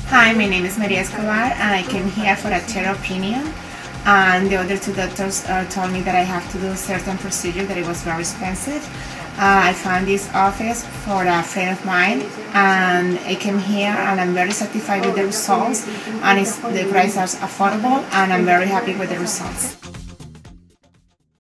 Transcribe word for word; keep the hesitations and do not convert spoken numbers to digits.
Hi, my name is Maria Escobar and I came here for a third opinion, and the other two doctors uh, told me that I have to do a certain procedure that it was very expensive. Uh, I found this office for a friend of mine and I came here and I'm very satisfied with the results, and it's, the prices are affordable and I'm very happy with the results.